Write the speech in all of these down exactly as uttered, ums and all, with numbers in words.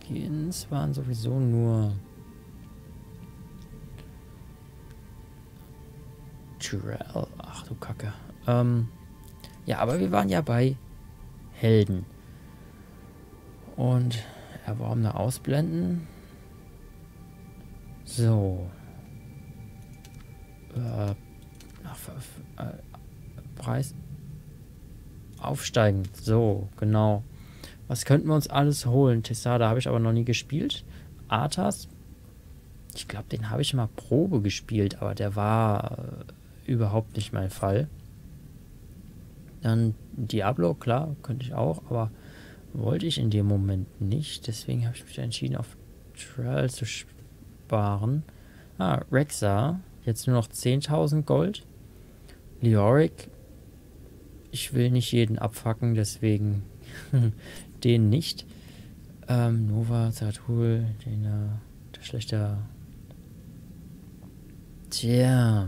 Skins waren sowieso nur Tyrell. Ach du Kacke. Ähm, ja, aber wir waren ja bei Helden. Und erworbene ausblenden. So. Äh, ach, äh, Preis. Aufsteigen. So, genau. Was könnten wir uns alles holen? Tessada habe ich aber noch nie gespielt. Arthas. Ich glaube, den habe ich mal Probe gespielt, aber der war äh, überhaupt nicht mein Fall. Dann Diablo, klar, könnte ich auch, aber wollte ich in dem Moment nicht. Deswegen habe ich mich entschieden, auf Trial zu sparen. Ah, Rexa. Jetzt nur noch zehntausend Gold. Leoric. Ich will nicht jeden abfacken, deswegen den nicht. Ähm, Nova, Zeratul, den äh, der schlechte. Tja.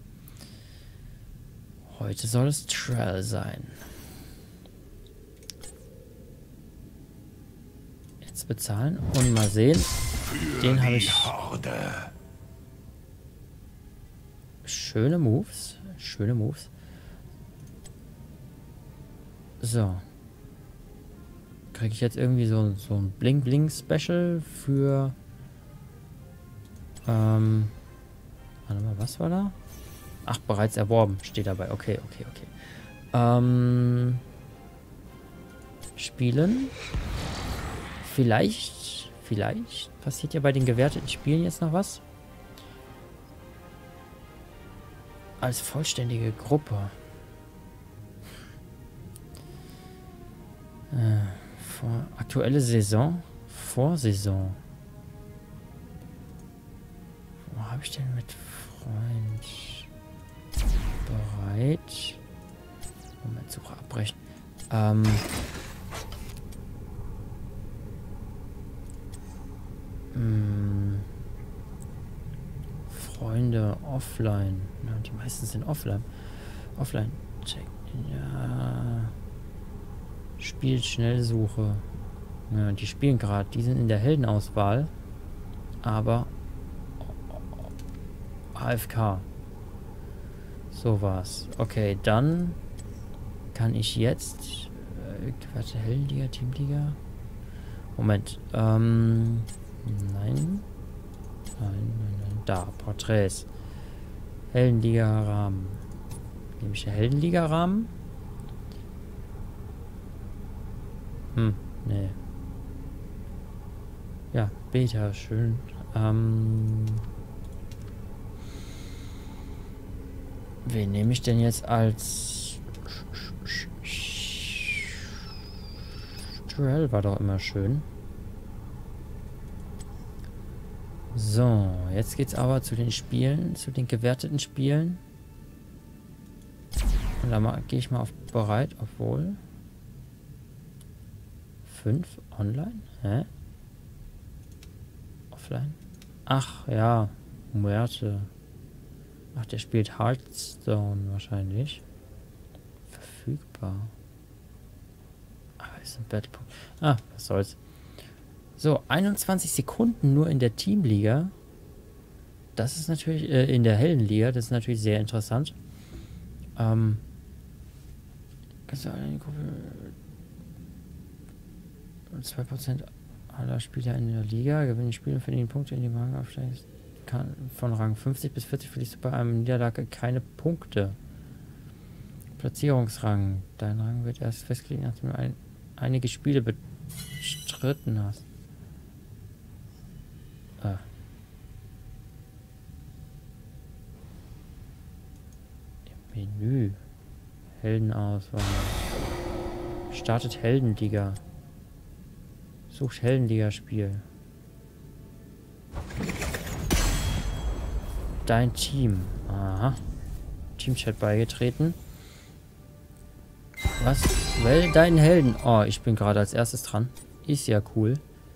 Heute soll es Trial sein. Jetzt bezahlen und mal sehen. Den habe ich. Schöne Moves. Schöne Moves. So. Kriege ich jetzt irgendwie so, so ein Bling-Bling-Special für... Ähm... Warte mal, was war da? Ach, bereits erworben. Steht dabei. Okay, okay, okay. Ähm... Spielen. Vielleicht... Vielleicht passiert ja bei den gewerteten Spielen jetzt noch was. Als vollständige Gruppe. Äh, vor, aktuelle Saison? Vorsaison. Wo habe ich denn mit Freund bereit? Moment, Suche abbrechen. Ähm. Mh, Freunde offline. Ja, die meisten sind offline. Offline. Check. Ja. Spielt Schnellsuche. Ja, die spielen gerade. Die sind in der Heldenauswahl. Aber A F K. So war's. Okay, dann kann ich jetzt. Äh, warte, Heldenliga, Teamliga. Moment. Ähm. Nein. Nein, nein, nein. Da, Porträts. Heldenliga-Rahmen. Nehme ich den Heldenliga-Rahmen? Hm, nee. Ja, Beta, schön. Ähm. Wen nehme ich denn jetzt als... Duell war doch immer schön. So, jetzt geht's aber zu den Spielen, zu den gewerteten Spielen. Und da gehe ich mal auf bereit, obwohl... fünf online? Hä? Offline? Ach, ja. Muerte. Ach, der spielt Hearthstone wahrscheinlich. Verfügbar. Aber ist ein Battlepunkt. Ah, was soll's. So, einundzwanzig Sekunden nur in der Teamliga. Das ist natürlich, äh, in der Heldenliga, das ist natürlich sehr interessant. Ähm. Kannst du eine Gruppe... zwei Prozent aller Spieler in der Liga gewinnen Spiele und verdienen Punkte, in die Rang aufsteigen kann. Von Rang fünfzig bis vierzig verlierst du bei einem Niederlage keine Punkte. Platzierungsrang. Dein Rang wird erst festgelegt, nachdem du ein, einige Spiele bestritten hast. Ah. Im Menü. Heldenauswahl. Startet Heldenliga. Sucht Heldenliga-Spiel. Dein Team. Aha. Teamchat beigetreten. Was? Wähl deinen Helden. Oh, ich bin gerade als erstes dran. Ist ja cool.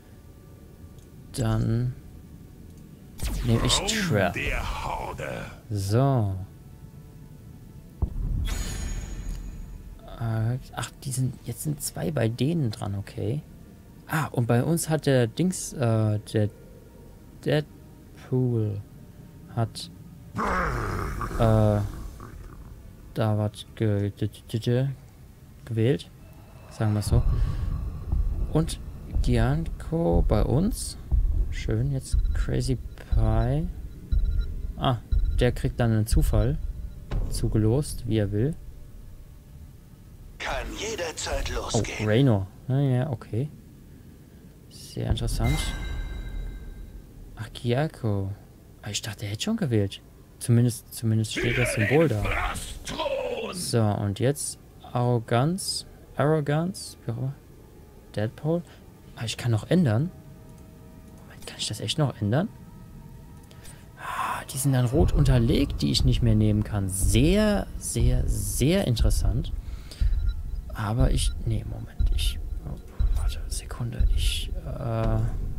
Dann nehme ich Trap. So. Ach, die sind, jetzt sind zwei bei denen dran, okay. Ah, und bei uns hat der Dings, äh, der Deadpool hat äh, da was ge ge gewählt. Sagen wir es so. Und Gianco bei uns. Schön, jetzt Crazy Pie. Ah, der kriegt dann einen Zufall zugelost, wie er will. Kann jederzeit Oh, losgehen. Raynor. Naja, okay. Sehr interessant. Ach, Giaco. Ah, ich dachte, er hätte schon gewählt. Zumindest, zumindest steht das Symbol da. So, und jetzt Arroganz. Arrogance. Wie auch immer. Deadpool. Ah, ich kann noch ändern. Moment, kann ich das echt noch ändern? Ah, die sind dann rot unterlegt, die ich nicht mehr nehmen kann. Sehr, sehr, sehr interessant. Aber ich... Nee, Moment. Ich... Oh, warte, Sekunde. Ich... Äh...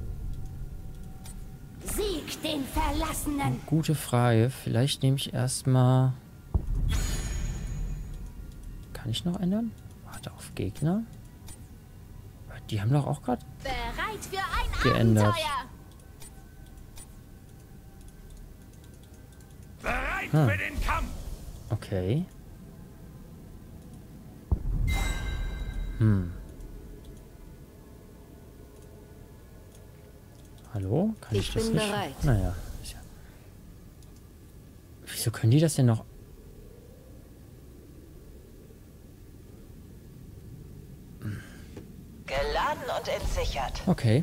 Sieg den Verlassenen. Gute Frage. Vielleicht nehme ich erstmal... Kann ich noch ändern? Warte auf Gegner. Die haben doch auch gerade Bereit für ein geändert. Abenteuer. Bereit Hm. für den Kampf. Okay. Hm. Hallo? Kann ich, Ich das bin nicht? bereit. Naja. Ist ja... Wieso können die das denn noch... Geladen und entsichert. Okay.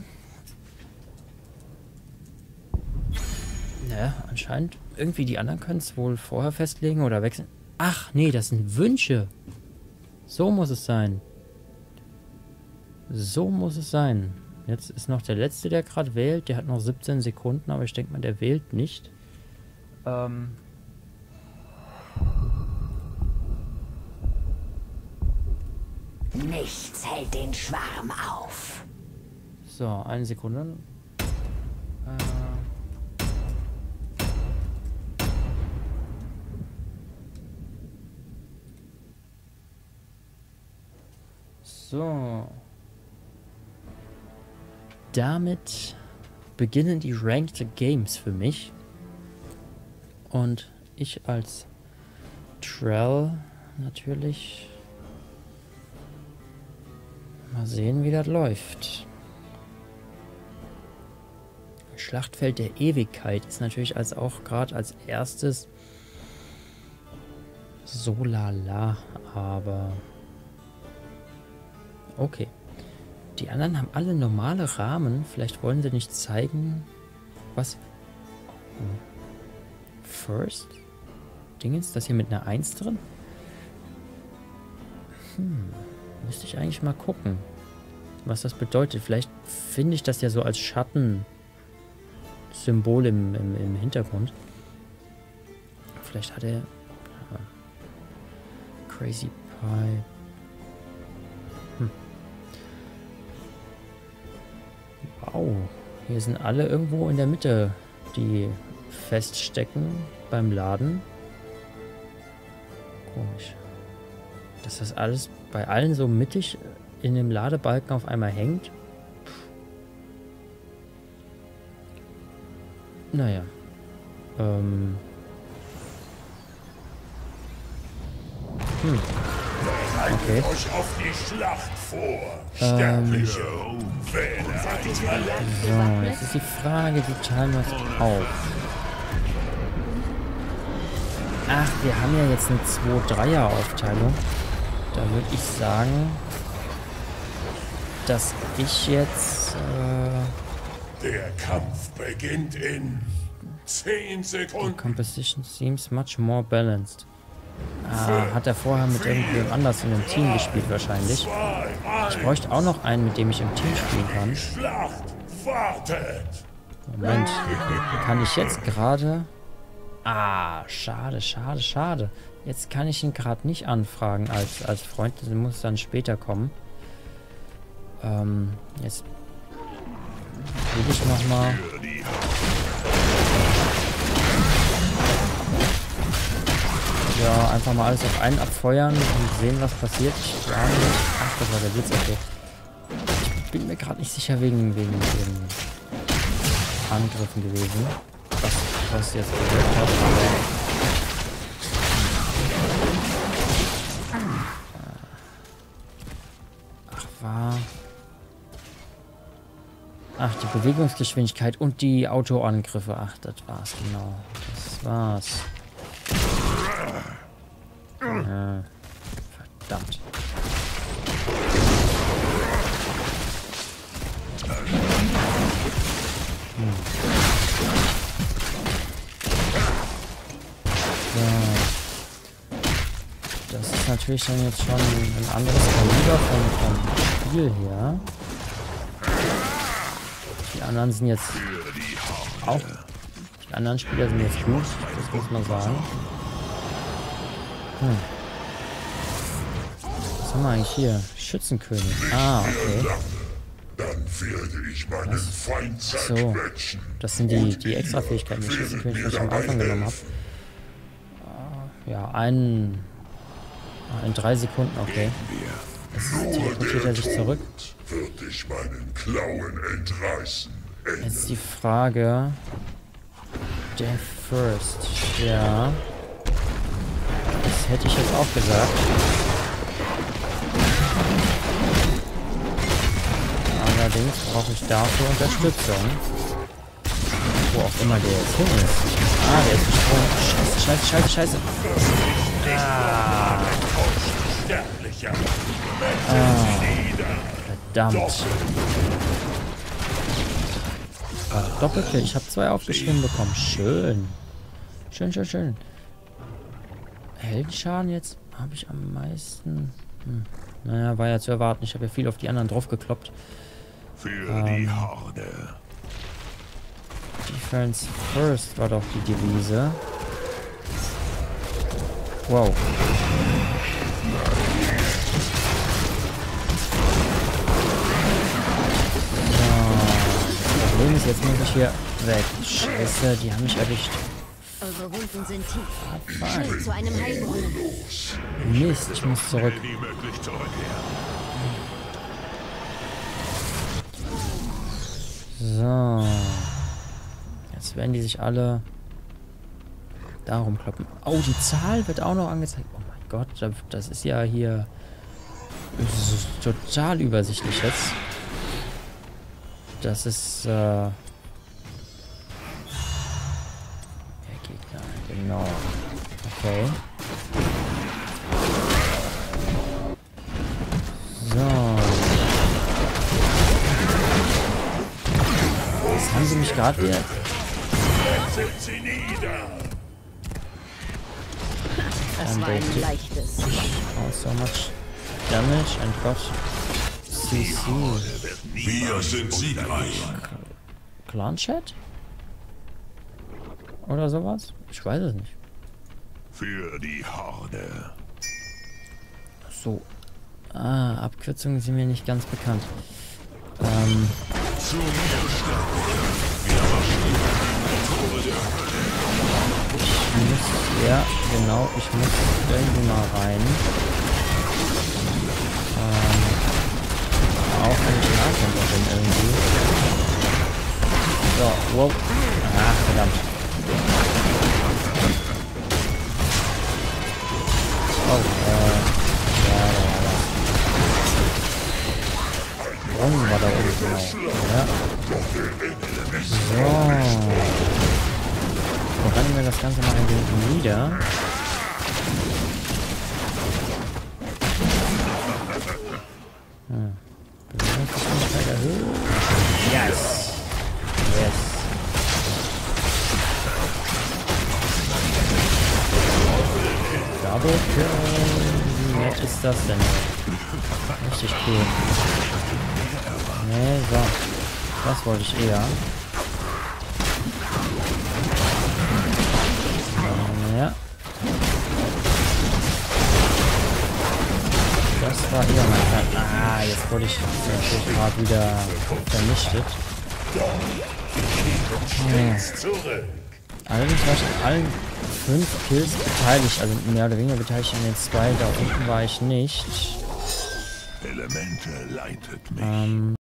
Ja, anscheinend. Irgendwie die anderen können es wohl vorher festlegen oder wechseln. Ach, nee, das sind Wünsche. So muss es sein. So muss es sein. Jetzt ist noch der Letzte, der gerade wählt. Der hat noch siebzehn Sekunden, aber ich denke mal, der wählt nicht. Ähm... Nichts hält den Schwarm auf. So, eine Sekunde. Äh... So. Damit beginnen die Ranked Games für mich. Und ich als Trell natürlich. Mal sehen, wie das läuft. Schlachtfeld der Ewigkeit ist natürlich als auch gerade als erstes so lala, aber okay. Die anderen haben alle normale Rahmen. Vielleicht wollen sie nicht zeigen, was... First? Dingens, das hier mit einer eins drin? Hm, müsste ich eigentlich mal gucken, was das bedeutet. Vielleicht finde ich das ja so als Schattensymbol im, im, im Hintergrund. Vielleicht hat er... Crazy Pie... Hm. Wow, hier sind alle irgendwo in der Mitte, die feststecken beim Laden. Komisch. Dass das alles bei allen so mittig in dem Ladebalken auf einmal hängt. Naja. Ähm. Hm. Okay. Euch auf die Schlacht vor, Ähm. Sterbliche. Wähle ein. So, jetzt ist die Frage, wie teilen wir es auf? Ach, wir haben ja jetzt eine zwei Dreier Aufteilung. Da würde ich sagen, dass ich jetzt... Äh, Der Kampf beginnt in zehn the Sekunden. composition seems much more balanced. Ah, hat er vorher mit irgendjemand anders in einem Team gespielt wahrscheinlich. Zwei, Ich bräuchte auch noch einen, mit dem ich im Team spielen kann. Die Schlacht wartet. Moment, kann ich jetzt gerade... Ah, schade, schade, schade. Jetzt kann ich ihn gerade nicht anfragen als, als Freund. Das muss dann später kommen. Ähm, jetzt will ich nochmal... Ja, einfach mal alles auf einen abfeuern und sehen, was passiert. Ich glaube nicht... Ach, das war der Blitz, okay. bin mir gerade nicht sicher wegen, wegen den Angriffen gewesen. Was, was jetzt gewirkt hat. Ach, war... Ach, die Bewegungsgeschwindigkeit und die Autoangriffe. Ach, das war's genau. Das war's. Ja, verdammt. Hm. So. Das ist natürlich dann jetzt schon ein anderes Kaliber vom, vom Spiel her. Die anderen sind jetzt auch. Die anderen Spieler sind jetzt gut, das muss man sagen. Hm. Was haben wir eigentlich hier? Schützenkönig. Ah, okay. Dann werde ich meinen Feind So, zerquetschen. das sind die, die Extra-Fähigkeiten, die Schützenkönig, die ich am Anfang genommen habe. Ja, ein. In drei Sekunden, okay. Jetzt teleportiert er sich zurück. Wird ich meinen Klauen entreißen. Jetzt die Frage. Death First. Ja. Das hätte ich jetzt auch gesagt. Allerdings brauche ich dafür Unterstützung. Wo auch immer der jetzt hin ist. Ah, der ist gesprungen. Scheiße, scheiße, scheiße, scheiße. Ah. Ah. Verdammt. Warte, Doppelkill. Ich habe zwei aufgeschrieben bekommen. Schön. Schön, schön, schön. Heldenschaden jetzt habe ich am meisten. Hm. Naja, war ja zu erwarten. Ich habe ja viel auf die anderen drauf gekloppt. Für ähm, die Horde. Defense First war doch die Devise. Wow. Das Problem ist, jetzt muss ich hier weg. Scheiße, die haben mich erwischt. Eure Wunden sind tief. Ah, Schnell zu einem Heilbrunnen. Mist, ich muss zurück. Wie möglich zurückkehren. So. Jetzt werden die sich alle darum kloppen. Oh, die Zahl wird auch noch angezeigt. Oh mein Gott, das ist ja hier das ist total übersichtlich jetzt. Das ist, äh... Der Gegner, genau. Okay. So. Jetzt haben sie mich gerade wieder... Sind sie nieder. Das war ein leichtes. Oh, so much damage and got C C. Wir sind siegreich. Clan-Chat? Oder sowas? Ich weiß es nicht. Für die Horde. So. Ah, Abkürzungen sind mir nicht ganz bekannt. Ähm. Zum Widerstand. Wir marschieren die Tore der Hölle. Ich muss, ja, genau, ich muss irgendwie mal rein. Ähm. Auch wenn ich Nahkämpfer bin irgendwie. So, wow. Ach, verdammt. Oh, äh. Ja, ja, ja. Brunnen war da oben, genau. Ja. So. Dann rennen wir das Ganze mal ein wenig nieder. Hm. Bewegungsgeschwindigkeit erhöhen. Yes. Yes. Double Kill. Wie nett ist das denn? Richtig cool. Nee, so. Das wollte ich eher. Ja. Das war eher mein Plan. Ah, jetzt wurde ich natürlich gerade wieder vernichtet. Ja. Allerdings war ich an allen fünf Kills beteiligt, also mehr oder weniger beteiligt an den zwei. Da unten war ich nicht. Elemente leitet mich. Ähm